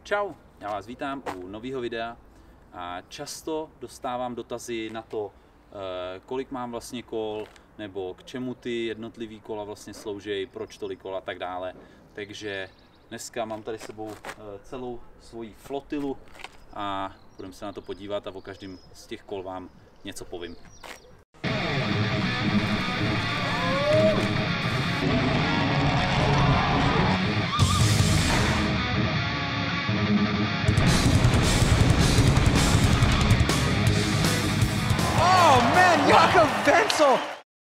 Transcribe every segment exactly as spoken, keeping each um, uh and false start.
Čau, já vás vítám u nového videa a často dostávám dotazy na to, kolik mám vlastně kol, nebo k čemu ty jednotlivý kola vlastně slouží, proč tolik kol a tak dále. Takže dneska mám tady s sebou celou svoji flotilu a budeme se na to podívat a o každém z těch kol vám něco povím. Jakob Wenzel!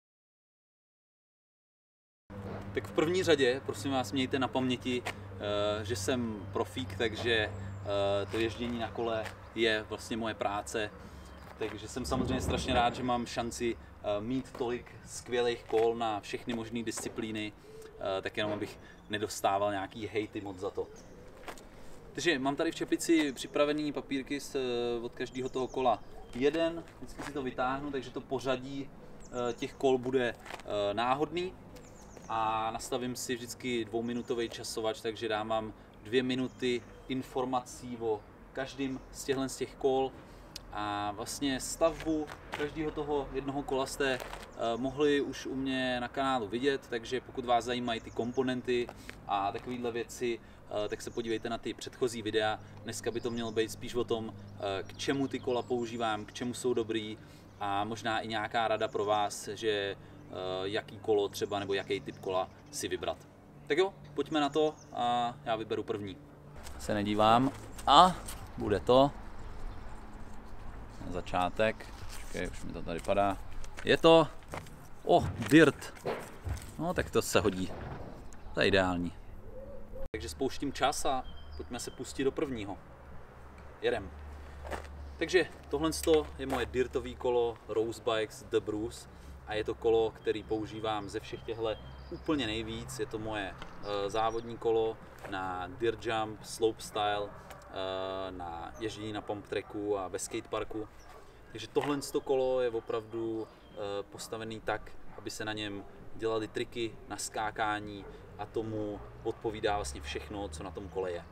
Tak v první řadě, prosím vás, mějte na paměti, že jsem profík, takže to ježdění na kole je vlastně moje práce. Takže jsem samozřejmě strašně rád, že mám šanci mít tolik skvělých kol na všechny možné disciplíny, tak jenom abych nedostával nějaký hejty moc za to. Takže mám tady v čepici připravený papírky od každého toho kola. Jeden, vždycky si to vytáhnu, takže to pořadí těch kol bude náhodný a nastavím si vždycky dvouminutový časovač, takže dám vám dvě minuty informací o každém z těchto z těch kol a vlastně stavbu každého toho jednoho kola jste mohli už u mě na kanálu vidět, takže pokud vás zajímají ty komponenty a takovéhle věci, tak se podívejte na ty předchozí videa. Dneska by to mělo být spíš o tom, k čemu ty kola používám, k čemu jsou dobrý a možná i nějaká rada pro vás, že jaký kolo třeba nebo jaký typ kola si vybrat. Tak jo, pojďme na to a já vyberu první. Se nedívám a bude to na začátek. Počkej, už mi to tady padá. Je to oh, dirt. No tak to se hodí. To je ideální. Takže spouštím čas a pojďme se pustit do prvního. Jedem. Takže tohle je moje dirtový kolo Rose Bikes The Bruce a je to kolo, který používám ze všech těchto úplně nejvíc. Je to moje uh, závodní kolo na dirt jump, slopestyle, uh, na ježdění na pump tracku a ve skateparku. Takže tohle kolo je opravdu uh, postavený tak, aby se na něm dělaly triky na skákání a tomu odpovídá vlastně všechno, co na tom kole je.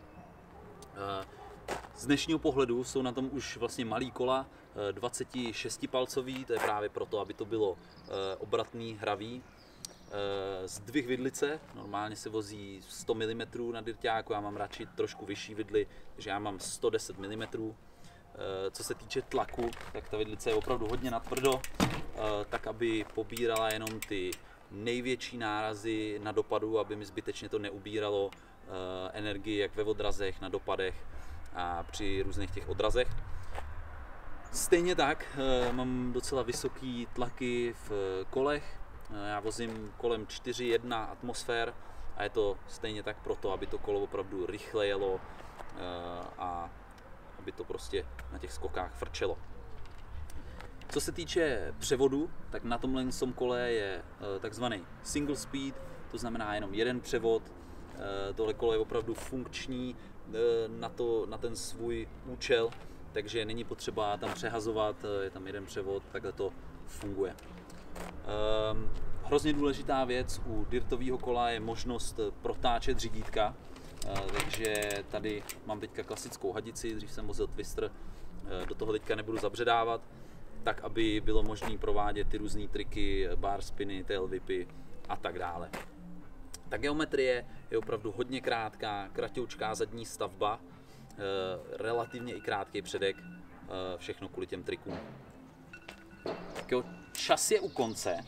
Z dnešního pohledu jsou na tom už vlastně malý kola, dvacetišestipalcový, to je právě proto, aby to bylo obratný, hravý. Zdvih vidlice, normálně se vozí sto milimetrů na dirťáku, já mám radši trošku vyšší vidly, takže já mám sto deset milimetrů. Co se týče tlaku, tak ta vidlice je opravdu hodně natvrdo, tak aby pobírala jenom ty největší nárazy na dopadu, aby mi zbytečně to neubíralo energii jak ve odrazech, na dopadech a při různých těch odrazech. Stejně tak mám docela vysoký tlaky v kolech. Já vozím kolem čtyři jedna atmosfér a je to stejně tak proto, aby to kolo opravdu rychle jelo a aby to prostě na těch skokách frčelo. Co se týče převodu, tak na tomhle kole je takzvaný single speed, to znamená jenom jeden převod. Tohle kolo je opravdu funkční na, to, na ten svůj účel, takže není potřeba tam přehazovat, je tam jeden převod, takhle to funguje. Um, hrozně důležitá věc u dirtového kola je možnost protáčet řídítka, uh, takže tady mám teďka klasickou hadici, dřív jsem vozil Twister, uh, do toho teďka nebudu zabředávat, tak aby bylo možné provádět ty různé triky, bar spiny, tail whipy a tak dále. Ta geometrie je opravdu hodně krátká, kratoučká zadní stavba, eh, relativně i krátký předek, eh, všechno kvůli těm trikům. Tak jo, čas je u konce,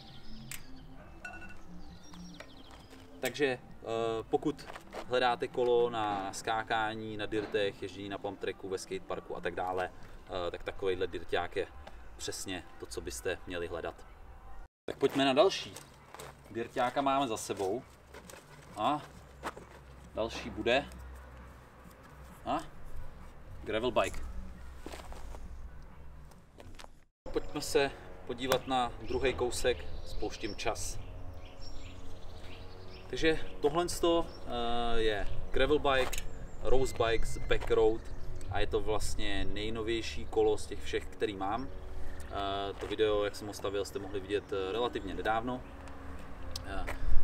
takže eh, pokud hledáte kolo na skákání, na dirtech, ježdění na pump tracku, ve skateparku a tak dále, eh, tak takovejhle dirťák je přesně to, co byste měli hledat. Tak pojďme na další. Dirťáka máme za sebou. A další bude a gravel bike. Pojďme se podívat na druhý kousek, spouštím čas. Takže tohle je gravel bike, Rose Bikes Backroad a je to vlastně nejnovější kolo z těch všech, který mám. To video, jak jsem ho stavil, jste mohli vidět relativně nedávno.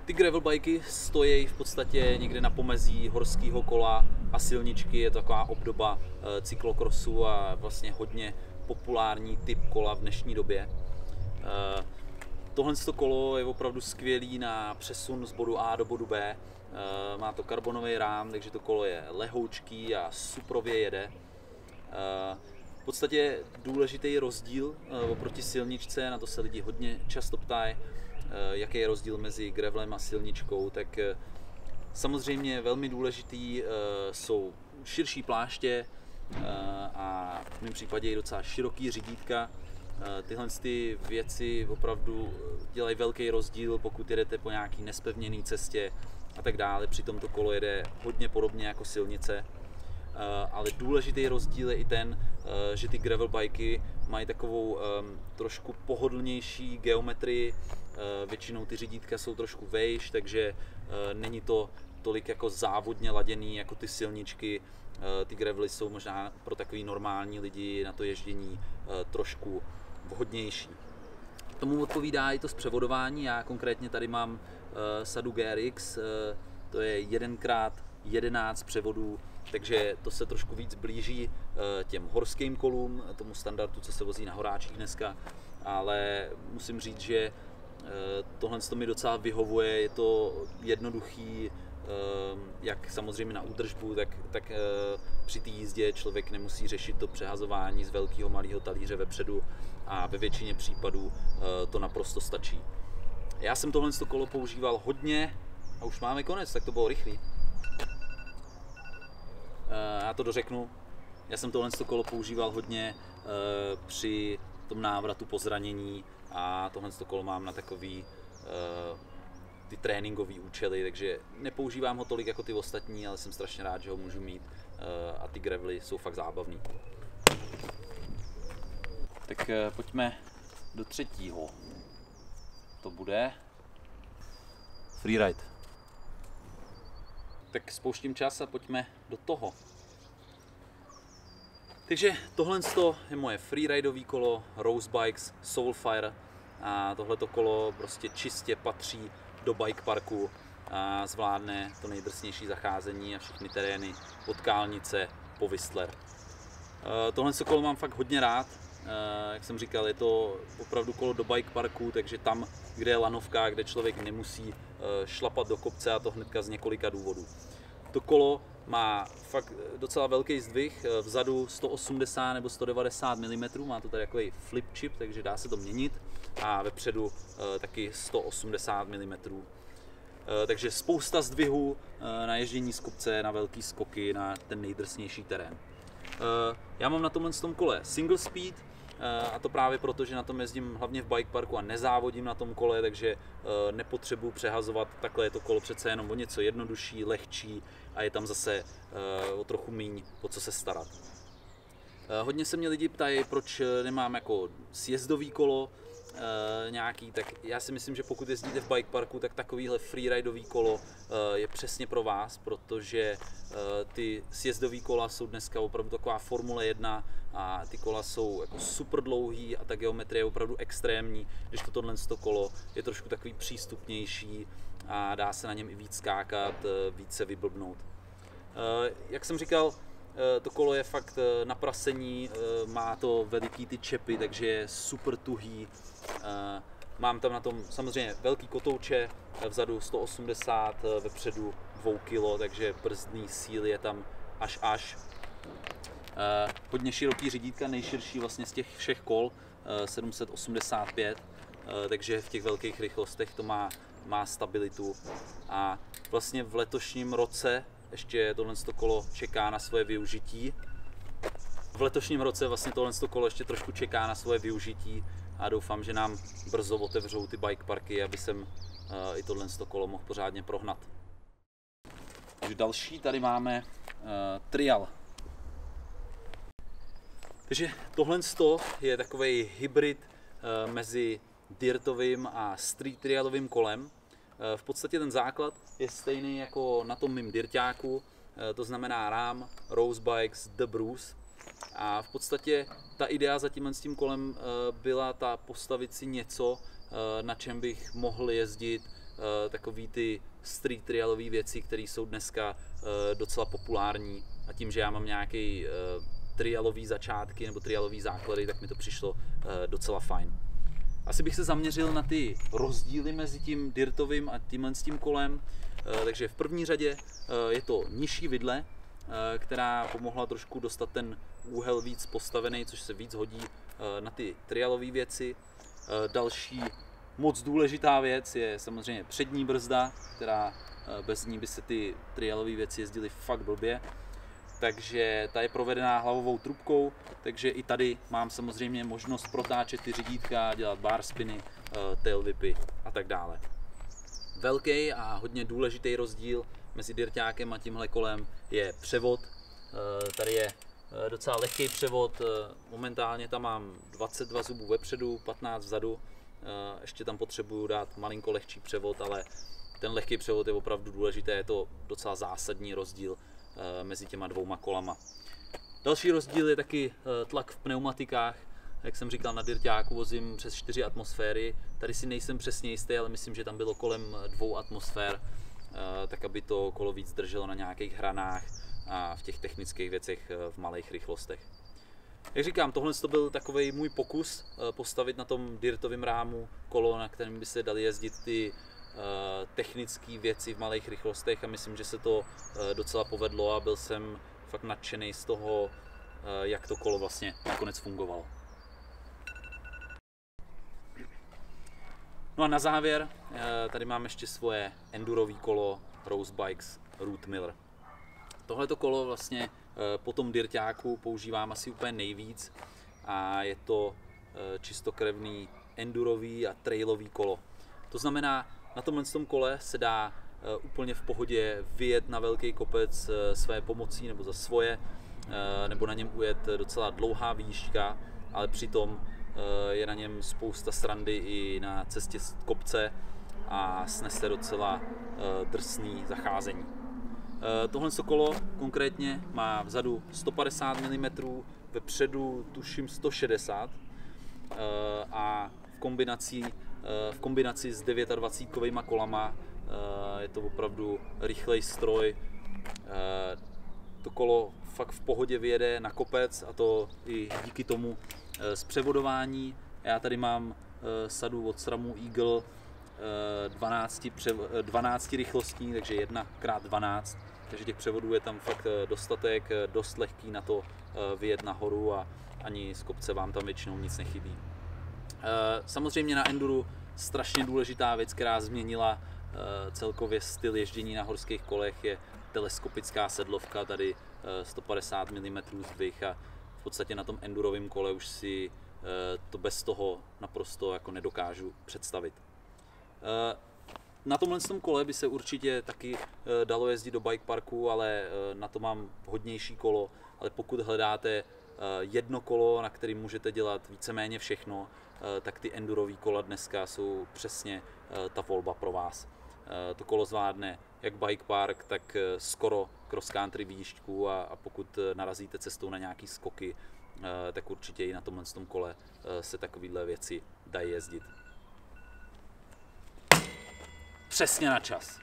Ty gravel bajky stojí v podstatě někde na pomezí horského kola a silničky, je to taková obdoba cyklokrosu a vlastně hodně populární typ kola v dnešní době. Tohle kolo je opravdu skvělý na přesun z bodu A do bodu B. Má to karbonový rám, takže to kolo je lehoučký a suprově jede. V podstatě důležitý rozdíl oproti silničce, na to se lidi hodně často ptají, jaký je rozdíl mezi gravelem a silničkou, tak samozřejmě velmi důležitý jsou širší pláště a v mém případě i docela široký řídítka. Tyhle ty věci opravdu dělají velký rozdíl, pokud jedete po nějaký nespevněné cestě a tak dále. Přitom to kolo jede hodně podobně jako silnice. Ale důležitý rozdíl je i ten, že ty gravel bajky mají takovou trošku pohodlnější geometrii. Většinou ty řídítka jsou trošku vejš, takže není to tolik jako závodně laděný jako ty silničky. Ty gravely jsou možná pro takový normální lidi na to ježdění trošku vhodnější. Tomu odpovídá i to zpřevodování. Já konkrétně tady mám sadu G R X, to je jeden krát jedenáct převodů, takže to se trošku víc blíží těm horským kolům, tomu standardu, co se vozí na horáčích dneska, ale musím říct, že tohle to mi docela vyhovuje, je to jednoduchý, jak samozřejmě na údržbu, tak, tak při té jízdě člověk nemusí řešit to přehazování z velkého malého talíře vepředu a ve většině případů to naprosto stačí. Já jsem tohle kolo používal hodně a už máme konec, tak to bylo rychlý. Já to dořeknu. Já jsem tohle kolo používal hodně při tom návratu po zranění a tohle kolo mám na takový ty tréninkové účely, takže nepoužívám ho tolik jako ty ostatní, ale jsem strašně rád, že ho můžu mít a ty gravely jsou fakt zábavný. Tak pojďme do třetího. To bude freeride. Tak spouštím čas a pojďme do toho. Takže tohle je moje freeridové kolo Rose Bikes Soulfire a tohleto kolo prostě čistě patří do bike parku a zvládne to nejdrsnější zacházení a všechny terény od Kálnice po Whistler. Tohle kolo mám fakt hodně rád. Jak jsem říkal, je to opravdu kolo do bike parku, takže tam, kde je lanovka, kde člověk nemusí šlapat do kopce, a to hnedka z několika důvodů. To kolo má fakt docela velký zdvih, vzadu sto osmdesát nebo sto devadesát milimetrů, má to tady takový flip chip, takže dá se to měnit, a vepředu taky sto osmdesát milimetrů. Takže spousta zdvihů na ježdění z kopce, na velký skoky, na ten nejdrsnější terén. Já mám na tomhle tom kole single speed, a to právě proto, že na tom jezdím hlavně v bike parku a nezávodím na tom kole, takže nepotřebuji přehazovat. Takhle je to kolo přece jenom o něco jednodušší, lehčí a je tam zase o trochu míň o co se starat. Hodně se mě lidi ptají, proč nemám jako sjezdový kolo nějaký, tak já si myslím, že pokud jezdíte v bike parku, tak takovýhle freeridový kolo je přesně pro vás, protože ty sjezdový kola jsou dneska opravdu taková Formule jedna a ty kola jsou jako super dlouhý a ta geometrie je opravdu extrémní, když to tohle kolo je trošku takový přístupnější a dá se na něm i víc skákat, víc se vyblbnout. Jak jsem říkal, to kolo je fakt na prasení, má to veliký ty čepy, takže je super tuhý. Mám tam na tom samozřejmě velký kotouče, vzadu sto osmdesát, vepředu dva kila, takže brzdný síly je tam až až. Hodně široký řídítka, nejširší vlastně z těch všech kol, sedm set osmdesát pět, takže v těch velkých rychlostech to má, má stabilitu. A vlastně v letošním roce ještě tohle kolo čeká na svoje využití. V letošním roce vlastně tohle kolo ještě trošku čeká na svoje využití a doufám, že nám brzo otevřou ty bike parky, aby jsem uh, i tohle kolo mohl pořádně prohnat. Takže další tady máme uh, trial. Takže tohle je takový hybrid uh, mezi dirtovým a street trialovým kolem. V podstatě ten základ je stejný jako na tom mým dirťáku, to znamená rám, Rose Bikes, The Bruce. A v podstatě ta idea za tímhle s tím kolem byla ta postavit si něco, na čem bych mohl jezdit takový ty street trialové věci, které jsou dneska uh, docela populární. A tím, že já mám nějaký uh, trialový začátky nebo trialový základy, tak mi to přišlo uh, docela fajn. Asi bych se zaměřil na ty rozdíly mezi tím dirtovým a tímhle s tím kolem. Uh, takže v první řadě uh, je to nižší vidle, uh, která pomohla trošku dostat ten úhel víc postavený, což se víc hodí uh, na ty trialové věci. Uh, další moc důležitá věc je samozřejmě přední brzda, která uh, bez ní by se ty trialové věci jezdily fakt blbě. Takže ta je provedená hlavovou trubkou, takže i tady mám samozřejmě možnost protáčet ty řídítka, dělat bar spiny, tail whipy a tak dále. Velký a hodně důležitý rozdíl mezi dirťákem a tímhle kolem je převod. Tady je docela lehký převod, momentálně tam mám dvacet dva zubů vepředu, patnáct vzadu, ještě tam potřebuju dát malinko lehčí převod, ale ten lehký převod je opravdu důležité, je to docela zásadní rozdíl mezi těma dvouma kolama. Další rozdíl je taky tlak v pneumatikách. Jak jsem říkal, na dirťáku vozím přes čtyři atmosféry. Tady si nejsem přesně jistý, ale myslím, že tam bylo kolem dvou atmosfér, tak aby to kolo víc drželo na nějakých hranách a v těch technických věcech v malých rychlostech. Jak říkám, tohle to byl takový můj pokus postavit na tom dirtovém rámu kolo, na kterém by se dali jezdit ty technické věci v malých rychlostech, a myslím, že se to docela povedlo a byl jsem fakt nadšený z toho, jak to kolo vlastně nakonec fungovalo. No a na závěr tady mám ještě svoje endurový kolo Rose Bikes Route Miller. Tohleto kolo vlastně po tom dirťáku používám asi úplně nejvíc a je to čistokrevný endurový a trailový kolo. To znamená, na tomhle tom kole se dá úplně v pohodě vyjet na velký kopec své pomocí nebo za svoje, nebo na něm ujet docela dlouhá výška, ale přitom je na něm spousta srandy i na cestě z kopce a snese docela drsný zacházení. Tohle kolo konkrétně má vzadu sto padesát milimetrů, vepředu tuším sto šedesát a v kombinaci, v kombinaci s dvacetdevětkovými kolama je to opravdu rychlej stroj. To kolo fakt v pohodě vyjede na kopec, a to i díky tomu zpřevodování. Já tady mám sadu od SRAMu Eagle dvanáct, dvanáct rychlostní, takže jedna krát dvanáct, takže těch převodů je tam fakt dostatek, dost lehký na to vyjet nahoru a ani z kopce vám tam většinou nic nechybí. Samozřejmě na enduru strašně důležitá věc, která změnila celkově styl ježdění na horských kolech, je teleskopická sedlovka, tady sto padesát milimetrů zdvih, a v podstatě na tom endurovém kole už si to bez toho naprosto jako nedokážu představit. Na tomhle kole by se určitě taky dalo jezdit do bike parku, ale na to mám hodnější kolo, ale pokud hledáte jedno kolo, na kterém můžete dělat víceméně všechno, tak ty endurový kola dneska jsou přesně ta volba pro vás. To kolo zvládne jak bike park, tak skoro cross country výšku, a, a pokud narazíte cestou na nějaký skoky, tak určitě i na tomhle tom kole se takovéhle věci dají jezdit. Přesně na čas.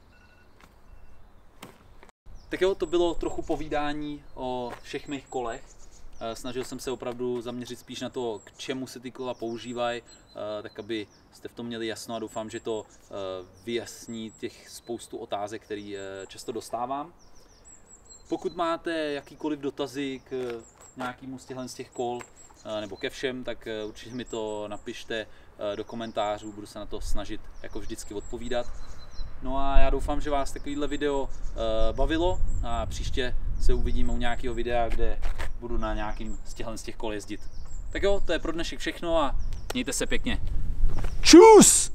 Tak jo, to bylo trochu povídání o všech mých kolech. Snažil jsem se opravdu zaměřit spíš na to, k čemu se ty kola používají, tak aby jste v tom měli jasno, a doufám, že to vyjasní těch spoustu otázek, které často dostávám. Pokud máte jakýkoliv dotazy k nějakému z těchto z těch kol nebo ke všem, tak určitě mi to napište do komentářů, budu se na to snažit jako vždycky odpovídat. No a já doufám, že vás takovýhle video bavilo, a příště se uvidíme u nějakého videa, kde budu na nějakým z těchto z těch kol jezdit. Tak jo, to je pro dnešek všechno a mějte se pěkně. Čus!